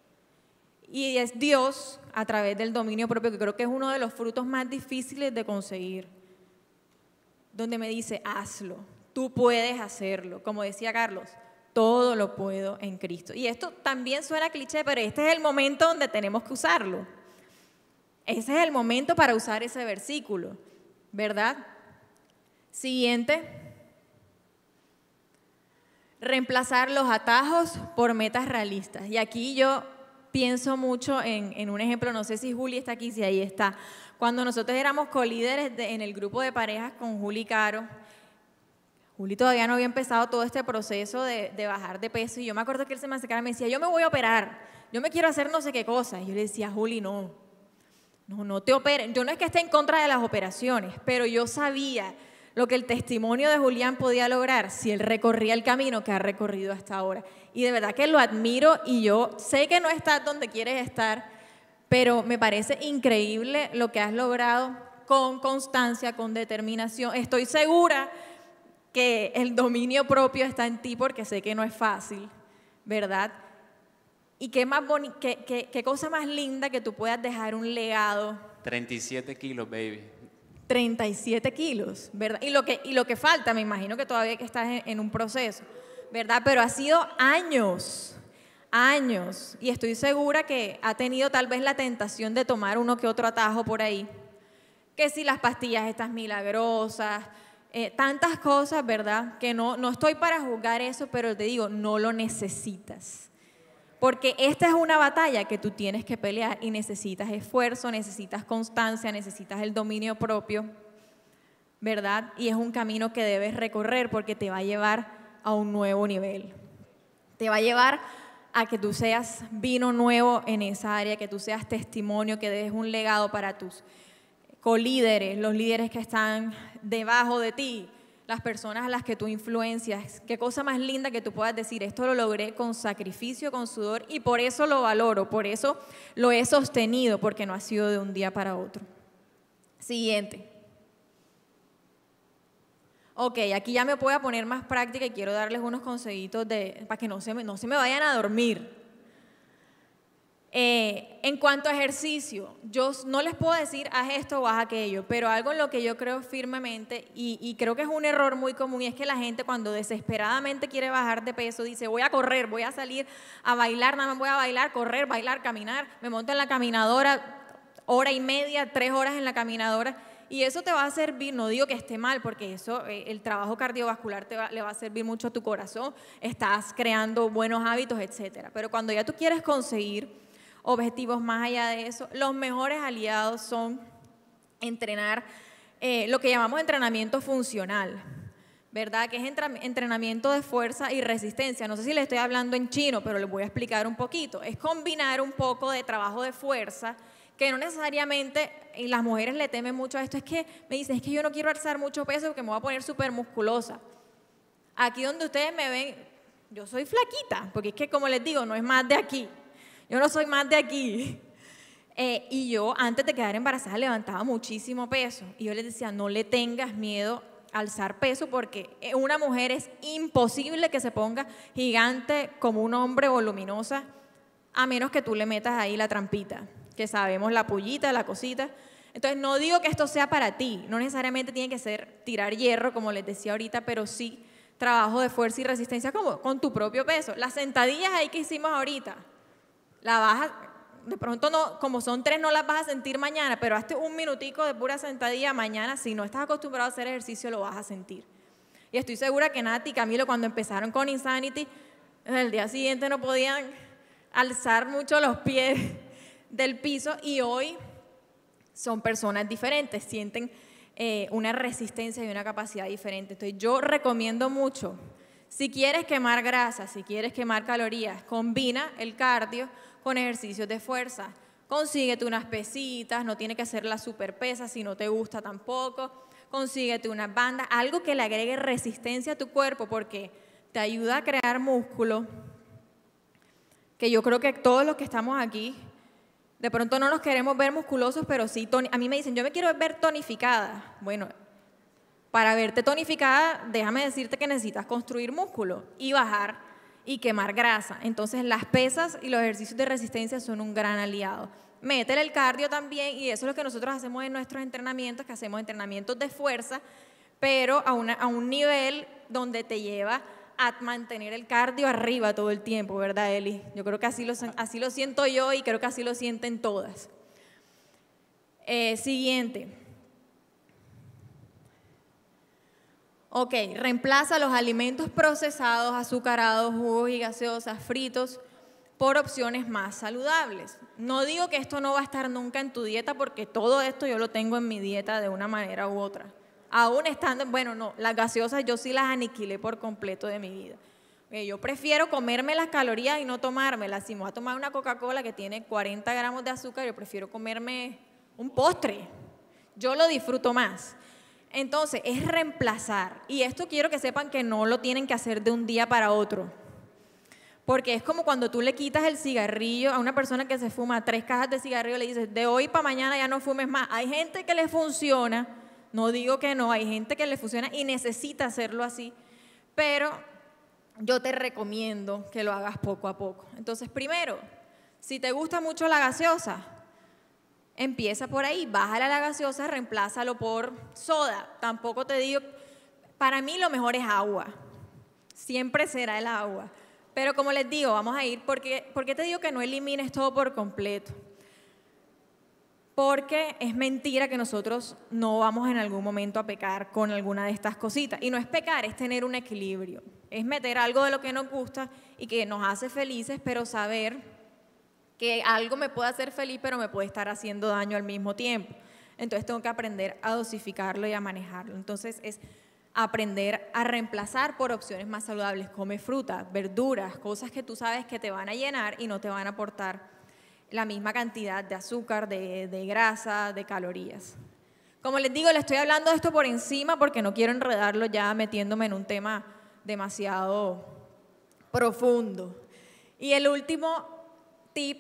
Y es Dios, a través del dominio propio, que creo que es uno de los frutos más difíciles de conseguir, donde me dice, hazlo, tú puedes hacerlo. Como decía Carlos, todo lo puedo en Cristo. Y esto también suena cliché, pero este es el momento donde tenemos que usarlo. Ese es el momento para usar ese versículo, ¿verdad? Siguiente. Reemplazar los atajos por metas realistas. Y aquí yo pienso mucho en un ejemplo, no sé si Juli está aquí, si ahí está. Cuando nosotros éramos colíderes en el grupo de parejas con Juli y Caro, Juli todavía no había empezado todo este proceso de bajar de peso y yo me acuerdo que él se me acercaba y me decía, yo me voy a operar, yo me quiero hacer no sé qué cosa. Y yo le decía, Juli, no te operen. Yo no es que esté en contra de las operaciones, pero yo sabía lo que el testimonio de Julián podía lograr si él recorría el camino que ha recorrido hasta ahora. Y de verdad que lo admiro y yo sé que no estás donde quieres estar, pero me parece increíble lo que has logrado con constancia, con determinación. Estoy segura que el dominio propio está en ti porque sé que no es fácil, ¿verdad? Y qué cosa más linda que tú puedas dejar un legado.
37 kilos, baby.
37 kilos, ¿verdad? Y lo que falta, me imagino que todavía que estás en un proceso, ¿verdad? Pero ha sido años, y estoy segura que ha tenido tal vez la tentación de tomar uno que otro atajo por ahí, que si las pastillas estas milagrosas, tantas cosas, ¿verdad? Que no estoy para juzgar eso, pero te digo, no lo necesitas. Porque esta es una batalla que tú tienes que pelear y necesitas esfuerzo, necesitas constancia, necesitas el dominio propio, ¿verdad? Y es un camino que debes recorrer porque te va a llevar a un nuevo nivel. Te va a llevar a que tú seas vino nuevo en esa área, que tú seas testimonio, que dejes un legado para tus colíderes, los líderes que están debajo de ti, las personas a las que tú influencias. Qué cosa más linda que tú puedas decir, esto lo logré con sacrificio, con sudor, y por eso lo valoro, por eso lo he sostenido, porque no ha sido de un día para otro. Siguiente. Ok, aquí ya me voy a poner más práctica y quiero darles unos consejitos para que no se me vayan a dormir. En cuanto a ejercicio, yo no les puedo decir haz esto o haz aquello, pero algo en lo que yo creo firmemente y creo que es un error muy común y es que la gente cuando desesperadamente quiere bajar de peso dice voy a correr, voy a salir a bailar, nada más voy a bailar, correr, bailar, caminar, me monto en la caminadora, hora y media, 3 horas en la caminadora y eso te va a servir, no digo que esté mal porque eso, el trabajo cardiovascular le va a servir mucho a tu corazón, estás creando buenos hábitos, etcétera, pero cuando ya tú quieres conseguir objetivos más allá de eso, los mejores aliados son entrenar, lo que llamamos entrenamiento funcional, ¿verdad? Que es entrenamiento de fuerza y resistencia. No sé si le estoy hablando en chino, pero les voy a explicar un poquito. Es combinar un poco de trabajo de fuerza, que no necesariamente, y las mujeres le temen mucho a esto, es que me dicen, es que yo no quiero alzar mucho peso porque me voy a poner súper musculosa. Aquí donde ustedes me ven, yo soy flaquita, porque es que como les digo, no es más de aquí. Yo no soy más de aquí. Y yo antes de quedar embarazada levantaba muchísimo peso. Y yo les decía, no le tengas miedo a alzar peso porque una mujer es imposible que se ponga gigante como un hombre voluminosa, a menos que tú le metas ahí la trampita, que sabemos la pullita, la cosita. Entonces no digo que esto sea para ti, no necesariamente tiene que ser tirar hierro, como les decía ahorita, pero sí trabajo de fuerza y resistencia como con tu propio peso. Las sentadillas ahí que hicimos ahorita, la vas a, de pronto no, como son 3 no las vas a sentir mañana, pero hazte un minutico de pura sentadilla mañana, si no estás acostumbrado a hacer ejercicio lo vas a sentir. Y estoy segura que Nati y Camilo cuando empezaron con Insanity, el día siguiente no podían alzar mucho los pies del piso y hoy son personas diferentes, sienten una resistencia y una capacidad diferente. Entonces yo recomiendo mucho, si quieres quemar grasa, si quieres quemar calorías, combina el cardio con ejercicios de fuerza. Consíguete unas pesitas, no tiene que ser la super pesa si no te gusta tampoco. Consíguete unas bandas, algo que le agregue resistencia a tu cuerpo porque te ayuda a crear músculo, que yo creo que todos los que estamos aquí, de pronto no nos queremos ver musculosos, pero sí, a mí me dicen, yo me quiero ver tonificada. Bueno, para verte tonificada, déjame decirte que necesitas construir músculo y bajar y quemar grasa. Entonces las pesas y los ejercicios de resistencia son un gran aliado. Métele el cardio también y eso es lo que nosotros hacemos en nuestros entrenamientos, que hacemos entrenamientos de fuerza, pero a un nivel donde te lleva a mantener el cardio arriba todo el tiempo, ¿verdad, Eli? Yo creo que así lo siento yo y creo que así lo sienten todas. Siguiente. Ok, reemplaza los alimentos procesados, azucarados, jugos y gaseosas, fritos, por opciones más saludables. No digo que esto no va a estar nunca en tu dieta porque todo esto yo lo tengo en mi dieta de una manera u otra. Aún estando, bueno, no, las gaseosas yo sí las aniquilé por completo de mi vida. Yo prefiero comerme las calorías y no tomármelas. Si me voy a tomar una Coca-Cola que tiene 40 gramos de azúcar, yo prefiero comerme un postre. Yo lo disfruto más. Entonces, es reemplazar. Y esto quiero que sepan que no lo tienen que hacer de un día para otro. Porque es como cuando tú le quitas el cigarrillo a una persona que se fuma 3 cajas de cigarrillo y le dices, de hoy para mañana ya no fumes más. Hay gente que le funciona, no digo que no, hay gente que le funciona y necesita hacerlo así, pero yo te recomiendo que lo hagas poco a poco. Entonces, primero, si te gusta mucho la gaseosa, empieza por ahí, bájala la gaseosa, reemplázalo por soda. Tampoco te digo, para mí lo mejor es agua, siempre será el agua. Pero como les digo, vamos a ir, ¿por qué te digo que no elimines todo por completo? Porque es mentira que nosotros no vamos en algún momento a pecar con alguna de estas cositas. Y no es pecar, es tener un equilibrio. Es meter algo de lo que nos gusta y que nos hace felices, pero saber que algo me puede hacer feliz, pero me puede estar haciendo daño al mismo tiempo. Entonces tengo que aprender a dosificarlo y a manejarlo. Entonces es aprender a reemplazar por opciones más saludables. Come fruta, verduras, cosas que tú sabes que te van a llenar y no te van a aportar la misma cantidad de azúcar, de grasa, de calorías. Como les digo, le estoy hablando de esto por encima porque no quiero enredarlo ya metiéndome en un tema demasiado profundo. Y el último tip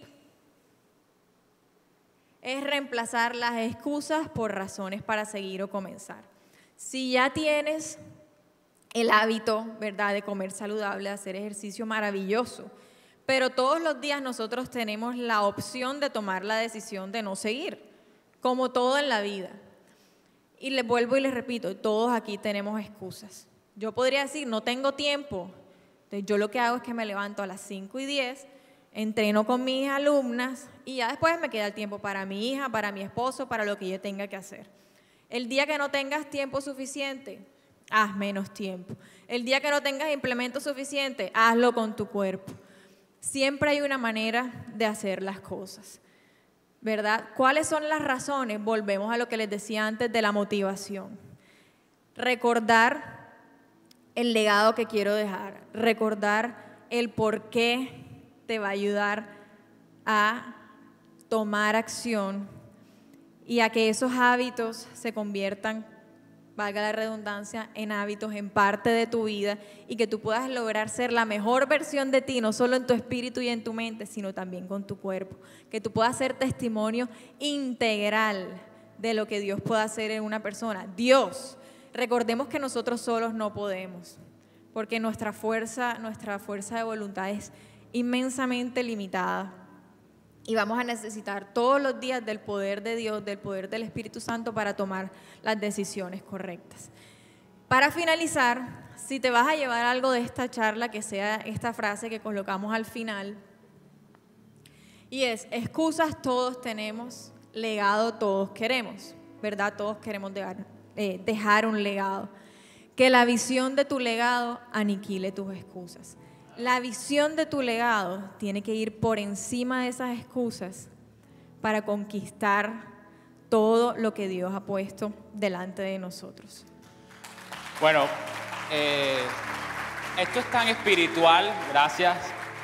es reemplazar las excusas por razones para seguir o comenzar. Si ya tienes el hábito, ¿verdad?, de comer saludable, de hacer ejercicio, maravilloso, pero todos los días nosotros tenemos la opción de tomar la decisión de no seguir, como todo en la vida. Y les vuelvo y les repito, todos aquí tenemos excusas. Yo podría decir, no tengo tiempo. Entonces yo lo que hago es que me levanto a las 5:10, entreno con mis alumnas y ya después me queda el tiempo para mi hija, para mi esposo, para lo que yo tenga que hacer. El día que no tengas tiempo suficiente, haz menos tiempo. El día que no tengas implemento suficiente, hazlo con tu cuerpo. Siempre hay una manera de hacer las cosas, ¿verdad? ¿Cuáles son las razones? Volvemos a lo que les decía antes de la motivación. Recordar el legado que quiero dejar, recordar el por qué te va a ayudar a tomar acción y a que esos hábitos se conviertan, valga la redundancia, en hábitos, en parte de tu vida, y que tú puedas lograr ser la mejor versión de ti, no solo en tu espíritu y en tu mente, sino también con tu cuerpo. Que tú puedas ser testimonio integral de lo que Dios puede hacer en una persona. Dios, recordemos que nosotros solos no podemos, porque nuestra fuerza de voluntad es inmensamente limitada. Y vamos a necesitar todos los días del poder de Dios, del poder del Espíritu Santo para tomar las decisiones correctas. Para finalizar, si te vas a llevar algo de esta charla, que sea esta frase que colocamos al final, y es: excusas todos tenemos, legado todos queremos, ¿verdad? Todos queremos dejar un legado. Que la visión de tu legado aniquile tus excusas. La visión de tu legado tiene que ir por encima de esas excusas para conquistar todo lo que Dios ha puesto delante de nosotros.
Bueno, esto es tan espiritual, gracias.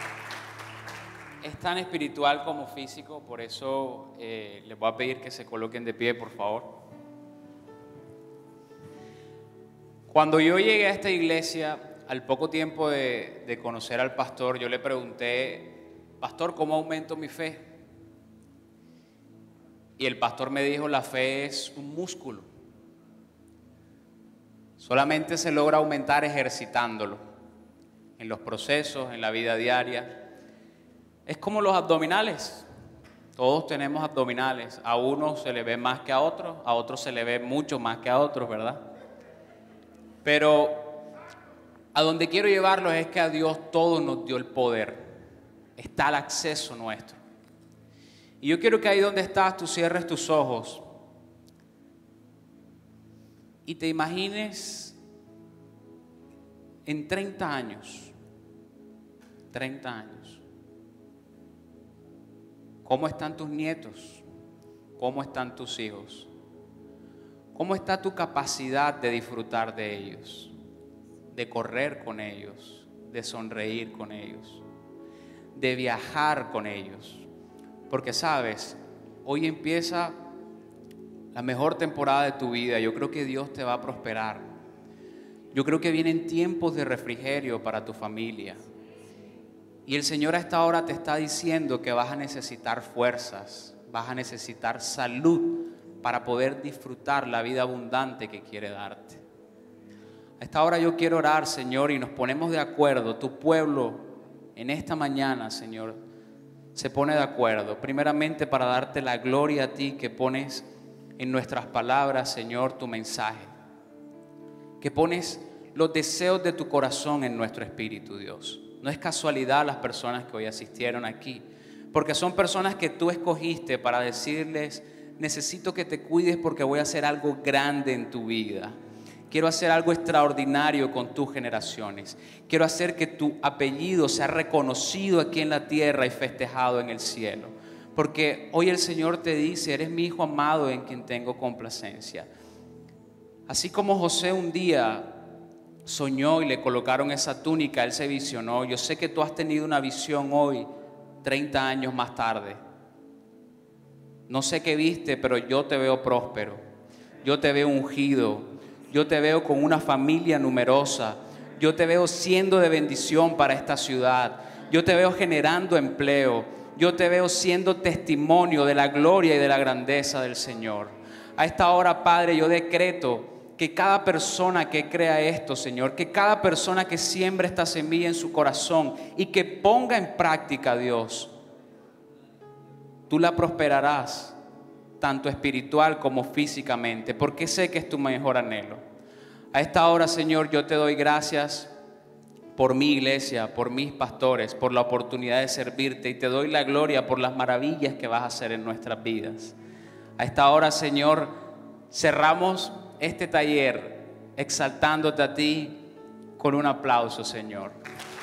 Es tan espiritual como físico, por eso les voy a pedir que se coloquen de pie, por favor. Cuando yo llegué a esta iglesia, al poco tiempo de conocer al pastor, yo le pregunté: pastor, ¿cómo aumento mi fe? Y el pastor me dijo: la fe es un músculo. Solamente se logra aumentar ejercitándolo, en los procesos, en la vida diaria. Es como los abdominales. Todos tenemos abdominales. A unos se le ve más que a otros se le ve mucho más que a otros, ¿verdad? Pero a donde quiero llevarlos es que a Dios todo nos dio el poder. Está al acceso nuestro. Y yo quiero que ahí donde estás tú cierres tus ojos y te imagines en 30 años. 30 años. ¿Cómo están tus nietos? ¿Cómo están tus hijos? ¿Cómo está tu capacidad de disfrutar de ellos? De correr con ellos, de sonreír con ellos, de viajar con ellos. Porque sabes, hoy empieza la mejor temporada de tu vida. Yo creo que Dios te va a prosperar. Yo creo que vienen tiempos de refrigerio para tu familia. Y el Señor a esta hora te está diciendo que vas a necesitar fuerzas, vas a necesitar salud para poder disfrutar la vida abundante que quiere darte. A esta hora yo quiero orar, Señor, y nos ponemos de acuerdo. Tu pueblo en esta mañana, Señor, se pone de acuerdo. Primeramente para darte la gloria a ti, que pones en nuestras palabras, Señor, tu mensaje. Que pones los deseos de tu corazón en nuestro espíritu, Dios. No es casualidad las personas que hoy asistieron aquí, porque son personas que tú escogiste para decirles: necesito que te cuides porque voy a hacer algo grande en tu vida. Quiero hacer algo extraordinario con tus generaciones. Quiero hacer que tu apellido sea reconocido aquí en la tierra y festejado en el cielo. Porque hoy el Señor te dice: eres mi hijo amado en quien tengo complacencia. Así como José un día soñó y le colocaron esa túnica, él se visionó. Yo sé que tú has tenido una visión hoy, 30 años más tarde. No sé qué viste, pero yo te veo próspero. Yo te veo ungido. Yo te veo con una familia numerosa. Yo te veo siendo de bendición para esta ciudad. Yo te veo generando empleo. Yo te veo siendo testimonio de la gloria y de la grandeza del Señor. A esta hora, Padre, yo decreto que cada persona que crea esto, Señor, que cada persona que siembre esta semilla en su corazón y que ponga en práctica, Dios, tú la prosperarás, tanto espiritual como físicamente, porque sé que es tu mejor anhelo. A esta hora, Señor, yo te doy gracias por mi iglesia, por mis pastores, por la oportunidad de servirte, y te doy la gloria por las maravillas que vas a hacer en nuestras vidas. A esta hora, Señor, cerramos este taller exaltándote a ti con un aplauso, Señor.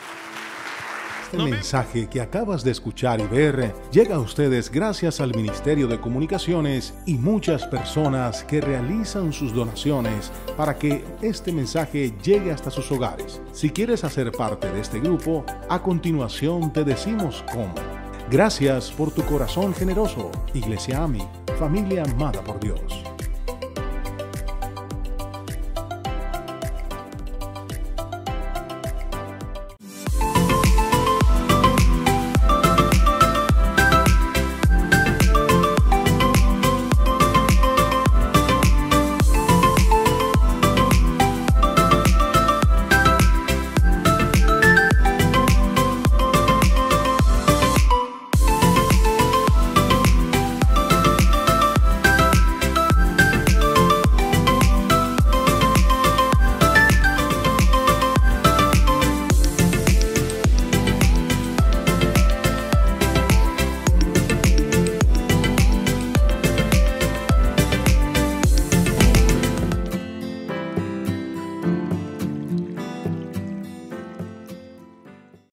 Este mensaje que acabas de escuchar y ver llega a ustedes gracias al Ministerio de Comunicaciones y muchas personas que realizan sus donaciones para que este mensaje llegue hasta sus hogares. Si quieres hacer parte de este grupo, a continuación te decimos cómo. Gracias por tu corazón generoso. Iglesia AMI, familia amada por Dios.